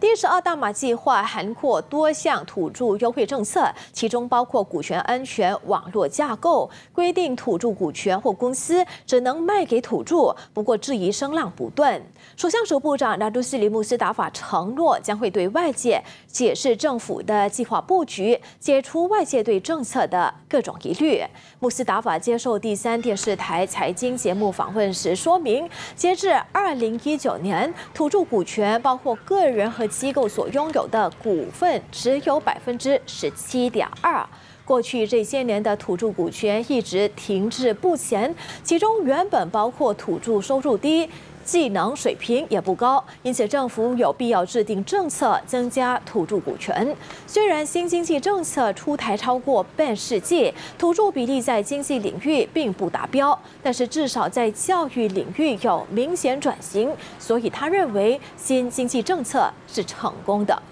第12大马计划涵括多项土著优惠政策，其中包括股权安全网络架构，规定土著股权或公司只能卖给土著。不过质疑声浪不断。首相署部长拿督斯里穆斯达法承诺将会对外界解释政府的计划布局，解除外界对政策的各种疑虑。穆斯达法接受第3电视台财经节目访问时说明，截至2019年，土著股权包括个人和机构所拥有的股份只有17.2%。过去这些年的土著股权一直停滞不前，其中原本包括土著收入低、技能水平也不高，因此政府有必要制定政策增加土著股权。虽然新经济政策出台超过半世纪，土著比例在经济领域并不达标，但是至少在教育领域有明显转型，所以他认为新经济政策是成功的。